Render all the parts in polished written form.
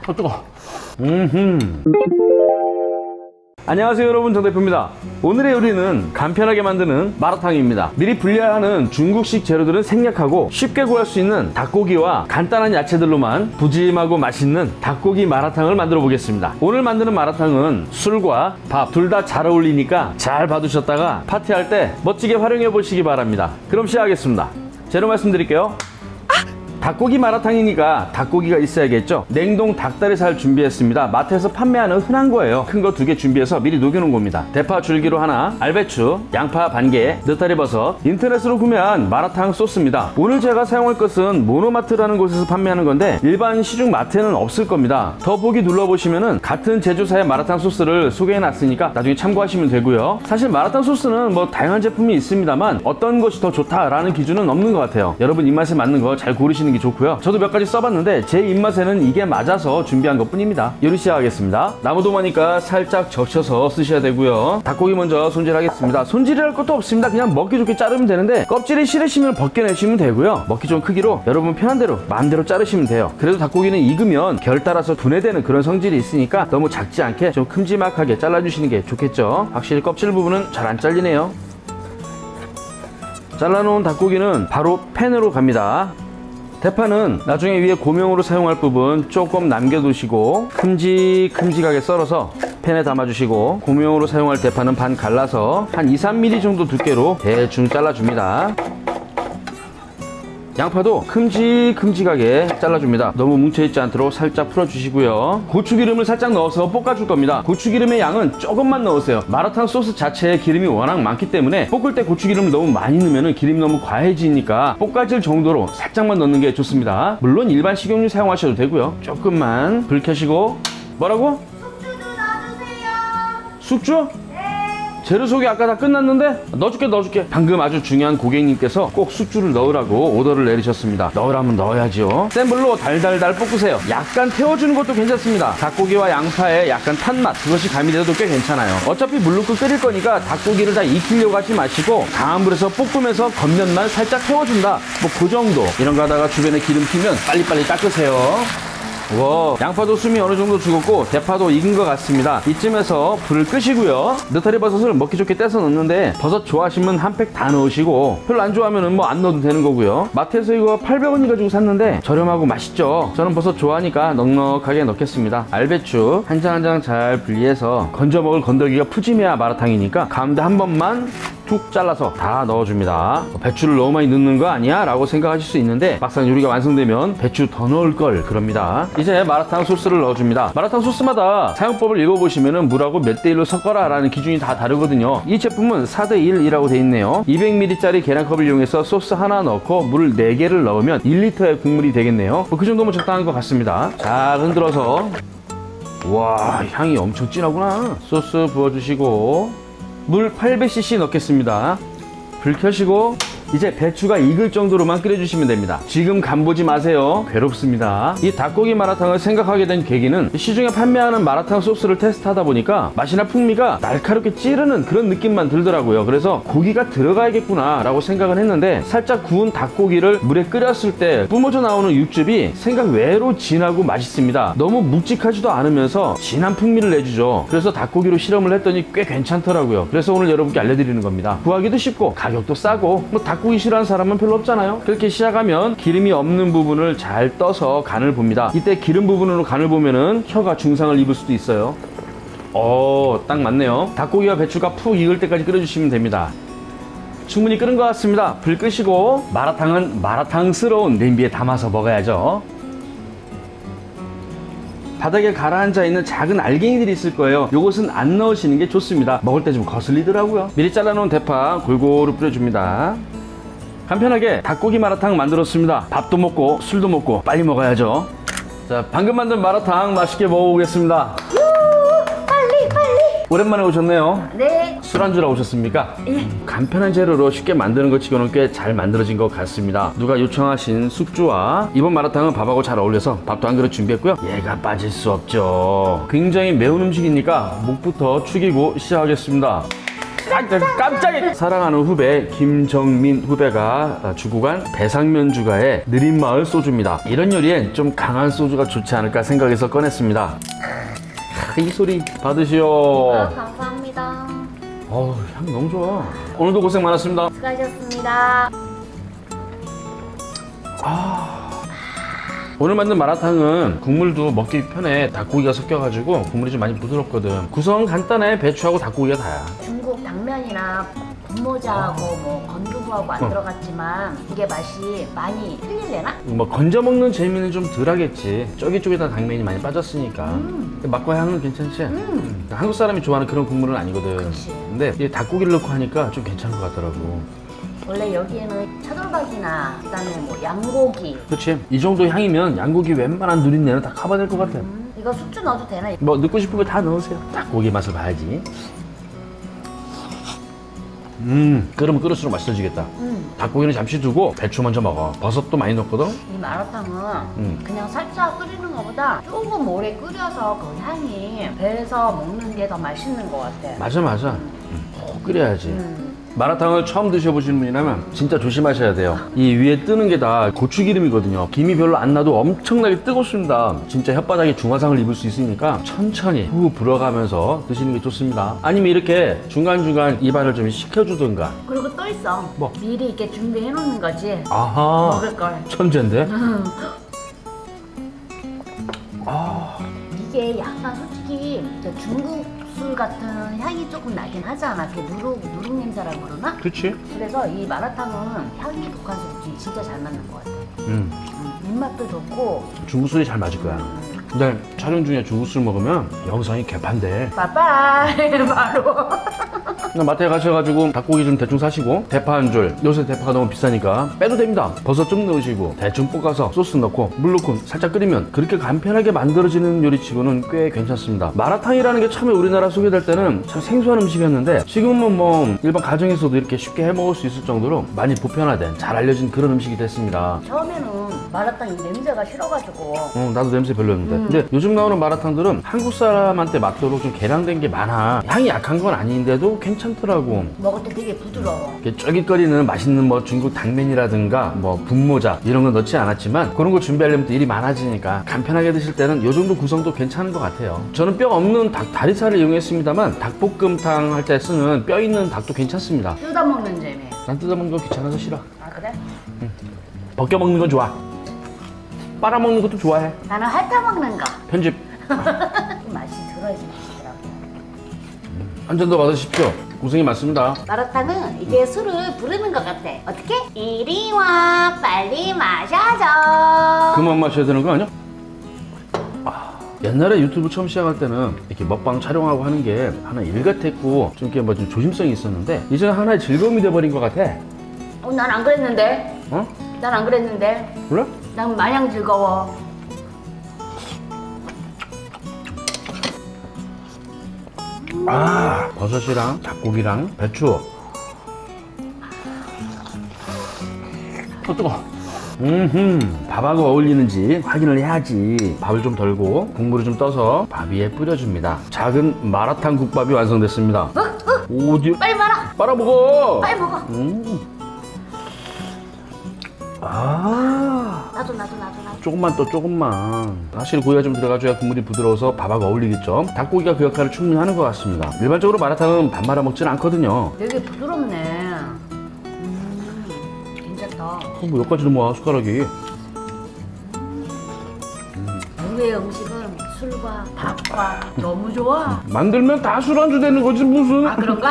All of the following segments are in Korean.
뜨거. 안녕하세요 여러분, 정대표입니다. 오늘의 요리는 간편하게 만드는 마라탕입니다. 미리 분리해야 하는 중국식 재료들은 생략하고 쉽게 구할 수 있는 닭고기와 간단한 야채들로만 부짐하고 맛있는 닭고기 마라탕을 만들어 보겠습니다. 오늘 만드는 마라탕은 술과 밥 둘 다 잘 어울리니까 잘 봐두셨다가 파티할 때 멋지게 활용해 보시기 바랍니다. 그럼 시작하겠습니다. 재료 말씀드릴게요. 닭고기 마라탕이니까 닭고기가 있어야겠죠. 냉동 닭다리살 준비했습니다. 마트에서 판매하는 흔한 거예요. 큰 거 2개 준비해서 미리 녹여놓은 겁니다. 대파 줄기로 하나, 알배추, 양파 반개, 느타리버섯, 인터넷으로 구매한 마라탕 소스입니다. 오늘 제가 사용할 것은 모노마트라는 곳에서 판매하는 건데 일반 시중 마트에는 없을 겁니다. 더보기 눌러보시면은 같은 제조사의 마라탕 소스를 소개해놨으니까 나중에 참고하시면 되고요. 사실 마라탕 소스는 뭐 다양한 제품이 있습니다만 어떤 것이 더 좋다라는 기준은 없는 것 같아요. 여러분 입맛에 맞는 거 잘 고르시는 게 좋고요. 저도 몇 가지 써봤는데 제 입맛에는 이게 맞아서 준비한 것 뿐입니다. 요리 시작하겠습니다. 나무도마니까 살짝 적셔서 쓰셔야 되고요. 닭고기 먼저 손질하겠습니다. 손질할 것도 없습니다. 그냥 먹기 좋게 자르면 되는데 껍질이 싫으시면 벗겨내시면 되고요. 먹기 좋은 크기로 여러분 편한 대로 마음대로 자르시면 돼요. 그래도 닭고기는 익으면 결 따라서 분해되는 그런 성질이 있으니까 너무 작지 않게 좀 큼지막하게 잘라주시는 게 좋겠죠. 확실히 껍질 부분은 잘 안 잘리네요. 잘라놓은 닭고기는 바로 팬으로 갑니다. 대파는 나중에 위에 고명으로 사용할 부분 조금 남겨두시고 큼직큼직하게 썰어서 팬에 담아주시고, 고명으로 사용할 대파는 반 갈라서 한 2-3mm 정도 두께로 대충 잘라줍니다. 양파도 큼직큼직하게 잘라줍니다. 너무 뭉쳐있지 않도록 살짝 풀어주시고요. 고추기름을 살짝 넣어서 볶아줄 겁니다. 고추기름의 양은 조금만 넣으세요. 마라탕 소스 자체에 기름이 워낙 많기 때문에 볶을 때 고추기름을 너무 많이 넣으면 기름이 너무 과해지니까 볶아질 정도로 살짝만 넣는 게 좋습니다. 물론 일반 식용유 사용하셔도 되고요. 조금만 불 켜시고. 뭐라고? 숙주도 넣어주세요. 숙주? 재료 소개 아까 다 끝났는데 넣어줄게. 방금 아주 중요한 고객님께서 꼭 숙주를 넣으라고 오더를 내리셨습니다. 넣으라면 넣어야죠. 센 불로 달달달 볶으세요. 약간 태워주는 것도 괜찮습니다. 닭고기와 양파의 약간 탄맛, 그것이 가미돼도 꽤 괜찮아요. 어차피 물 넣고 끓일 거니까 닭고기를 다 익히려고 하지 마시고 강한 불에서 볶으면서 겉면만 살짝 태워준다, 뭐 그 정도. 이런 거 하다가 주변에 기름 튀면 빨리빨리 닦으세요. 와, 양파도 숨이 어느 정도 죽었고 대파도 익은 것 같습니다. 이쯤에서 불을 끄시고요. 느타리 버섯을 먹기 좋게 떼서 넣는데 버섯 좋아하시면 한 팩 다 넣으시고 별로 안 좋아하면 뭐 안 넣어도 되는 거고요. 마트에서 이거 800원이 가지고 샀는데 저렴하고 맛있죠. 저는 버섯 좋아하니까 넉넉하게 넣겠습니다. 알배추 한 장 한 장 잘 분리해서 건져 먹을 건더기가 푸짐해야 마라탕이니까 가운데 한 번만 툭 잘라서 다 넣어줍니다. 배추를 너무 많이 넣는 거 아니야? 라고 생각하실 수 있는데 막상 요리가 완성되면 배추 더 넣을 걸 그럽니다. 이제 마라탕 소스를 넣어줍니다. 마라탕 소스마다 사용법을 읽어보시면 물하고 몇 대 1로 섞어라 라는 기준이 다 다르거든요. 이 제품은 4대 1이라고 돼 있네요. 200ml짜리 계량컵을 이용해서 소스 하나 넣고 물 4개를 넣으면 1리터의 국물이 되겠네요. 그 정도면 적당한 것 같습니다. 잘 흔들어서. 와, 향이 엄청 진하구나. 소스 부어주시고 물 800cc 넣겠습니다. 불 켜시고 이제 배추가 익을 정도로만 끓여주시면 됩니다. 지금 간 보지 마세요. 괴롭습니다. 이 닭고기 마라탕을 생각하게 된 계기는 시중에 판매하는 마라탕 소스를 테스트하다 보니까 맛이나 풍미가 날카롭게 찌르는 그런 느낌만 들더라고요. 그래서 고기가 들어가야겠구나 라고 생각을 했는데 살짝 구운 닭고기를 물에 끓였을 때 뿜어져 나오는 육즙이 생각 외로 진하고 맛있습니다. 너무 묵직하지도 않으면서 진한 풍미를 내주죠. 그래서 닭고기로 실험을 했더니 꽤 괜찮더라고요. 그래서 오늘 여러분께 알려드리는 겁니다. 구하기도 쉽고 가격도 싸고 뭐 닭고기 싫어하는 사람은 별로 없잖아요. 그렇게 시작하면 기름이 없는 부분을 잘 떠서 간을 봅니다. 이때 기름 부분으로 간을 보면은 혀가 중상을 입을 수도 있어요. 딱 맞네요. 닭고기와 배추가 푹 익을 때까지 끓여주시면 됩니다. 충분히 끓은 것 같습니다. 불 끄시고 마라탕은 마라탕스러운 냄비에 담아서 먹어야죠. 바닥에 가라앉아 있는 작은 알갱이들이 있을 거예요. 요것은 안 넣으시는 게 좋습니다. 먹을 때 좀 거슬리더라고요. 미리 잘라놓은 대파 골고루 뿌려줍니다. 간편하게 닭고기 마라탕 만들었습니다. 밥도 먹고 술도 먹고 빨리 먹어야죠. 자, 방금 만든 마라탕 맛있게 먹어보겠습니다. 빨리. 오랜만에 오셨네요. 네. 술안주로 오셨습니까? 예. 간편한 재료로 쉽게 만드는 것 치고는 꽤 잘 만들어진 것 같습니다. 누가 요청하신 숙주와 이번 마라탕은 밥하고 잘 어울려서 밥도 한 그릇 준비했고요. 얘가 빠질 수 없죠. 굉장히 매운 음식이니까 목부터 축이고 시작하겠습니다. 깜짝이야. 사랑하는 후배 김정민 후배가 주고 간 배상면주가의 느린마을 소주입니다. 이런 요리엔 좀 강한 소주가 좋지 않을까 생각해서 꺼냈습니다. 이 소리 받으시오. 아, 감사합니다. 어우, 향 너무 좋아. 오늘도 고생 많았습니다. 수고하셨습니다. 오늘 만든 마라탕은 국물도 먹기 편해. 닭고기가 섞여가지고 국물이 좀 많이 부드럽거든. 구성 간단해. 배추하고 닭고기가 다야. 중국 당면이나 분모자하고 뭐 건두부하고 안 들어갔지만 이게 맛이 많이 틀릴래나? 뭐 건져 먹는 재미는 좀 덜하겠지. 쫄깃쫄깃한 당면이 많이 빠졌으니까. 맛과 향은 괜찮지? 한국 사람이 좋아하는 그런 국물은 아니거든. 그치. 근데 이 닭고기를 넣고 하니까 좀 괜찮은 것 같더라고. 원래 여기에는 차돌박이나 그다음에 뭐 양고기. 그치? 이 정도 향이면 양고기 웬만한 누린내는 다 커버될 것 같아. 이거 숙주 넣어도 되나? 뭐 넣고 싶은 거 다 넣으세요. 닭고기 맛을 봐야지. 끓으면 끓을수록 맛있어지겠다. 닭고기는 잠시 두고 배추 먼저 먹어. 버섯도 많이 넣거든. 이 마라탕은 그냥 살짝 끓이는 것보다 조금 오래 끓여서 그 향이 배에서 먹는 게 더 맛있는 것 같아. 맞아. 푹 끓여야지. 마라탕을 처음 드셔보시는 분이라면 진짜 조심하셔야 돼요. 이 위에 뜨는 게 다 고추기름이거든요. 김이 별로 안 나도 엄청나게 뜨겁습니다. 진짜 혓바닥에 중화상을 입을 수 있으니까 천천히 후 불어가면서 드시는 게 좋습니다. 아니면 이렇게 중간중간 입안을 좀 식혀주든가. 그리고 또 있어. 뭐? 미리 이렇게 준비해 놓는 거지. 아하, 먹을 걸. 천재인데? 이게 약간 솔직히 저 중국 술 같은 향이 조금 나긴 하잖아. 이렇게 누룩 냄새라 그러나? 그치? 그래서 이 마라탕은 향이 독한 술이 진짜 잘 맞는 것 같아. 입맛도 좋고. 중국술이 잘 맞을 거야. 근데 촬영 중에 중국술 먹으면 영상이 개판돼. 빠빠이 바로. 그냥 마트에 가셔가지고 닭고기 좀 대충 사시고 대파 한 줄, 요새 대파가 너무 비싸니까 빼도 됩니다. 버섯 좀 넣으시고 대충 볶아서 소스 넣고 물 넣고 살짝 끓이면 그렇게 간편하게 만들어지는 요리치고는 꽤 괜찮습니다. 마라탕이라는 게 처음에 우리나라 소개될 때는 참 생소한 음식이었는데 지금은 뭐 일반 가정에서도 이렇게 쉽게 해 먹을 수 있을 정도로 많이 보편화된 잘 알려진 그런 음식이 됐습니다. 처음에는 마라탕 이 냄새가 싫어가지고. 나도 냄새 별로였는데 근데 요즘 나오는 마라탕들은 한국 사람한테 맞도록 좀 개량된 게 많아. 향이 약한 건 아닌데도 괜찮더라고. 먹을 때 되게 부드러워. 이렇게 쫄깃거리는 맛있는 뭐 중국 당면이라든가 뭐 분모자 이런 거 넣지 않았지만 그런 거 준비하려면 또 일이 많아지니까 간편하게 드실 때는 요 정도 구성도 괜찮은 것 같아요. 저는 뼈 없는 닭 다리살을 이용했습니다만 닭볶음탕 할 때 쓰는 뼈 있는 닭도 괜찮습니다. 뜯어먹는 재미. 난 뜯어먹는 거 귀찮아서 싫어. 아 그래? 벗겨 먹는 건 좋아. 빨아먹는 것도 좋아해. 나는 핥아먹는 거. 편집. 맛이 들어야지 맛있더라고. 한 잔 더 받으십시오. 고생이 많습니다. 마라탕은 이게 술을 부르는 것 같아. 어떻게? 이리 와 빨리 마셔줘. 그만 마셔야 되는 거 아니야? 옛날에 유튜브 처음 시작할 때는 이렇게 먹방 촬영하고 하는 게 하나 일 같았고 좀 이렇게 뭐 좀 조심성이 있었는데 이제는 하나의 즐거움이 돼버린 것 같아. 난 안 그랬는데. 어? 난 안 그랬는데. 그래? 난 마냥 즐거워. 버섯이랑 닭고기랑 배추. 뜨거워. 밥하고 어울리는지 확인을 해야지. 밥을 좀 덜고 국물을 좀 떠서 밥 위에 뿌려줍니다. 작은 마라탕 국밥이 완성됐습니다. 어디? 빨리 말아. 빨아먹어. 빨리 먹어. 나도. 조금만 또 조금만. 사실 고기가 좀 들어가줘야 국물이 부드러워서 밥하고 어울리겠죠. 닭고기가 그 역할을 충분히 하는 것 같습니다. 일반적으로 마라탕은 밥 말아 먹지는 않거든요. 되게 부드럽네. 괜찮다. 뭐 여기까지도 모아 숟가락이. 우리의 음식은 술과 밥과 너무 좋아. 만들면 다 술안주 되는 거지 무슨. 아 그런가?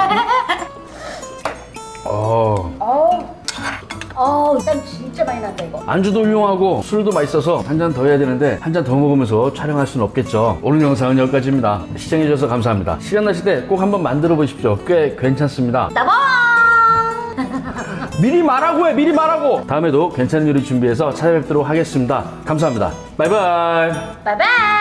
일단 진짜 많이 난다 이거. 안주도 훌륭하고 술도 맛있어서 한 잔 더 해야 되는데 한 잔 더 먹으면서 촬영할 수는 없겠죠. 오늘 영상은 여기까지입니다. 시청해주셔서 감사합니다. 시간 나실 때 꼭 한번 만들어 보십시오. 꽤 괜찮습니다. 따봉! 미리 말하고 해, 미리 말하고. 다음에도 괜찮은 요리 준비해서 찾아뵙도록 하겠습니다. 감사합니다. 바이바이. 바이바이!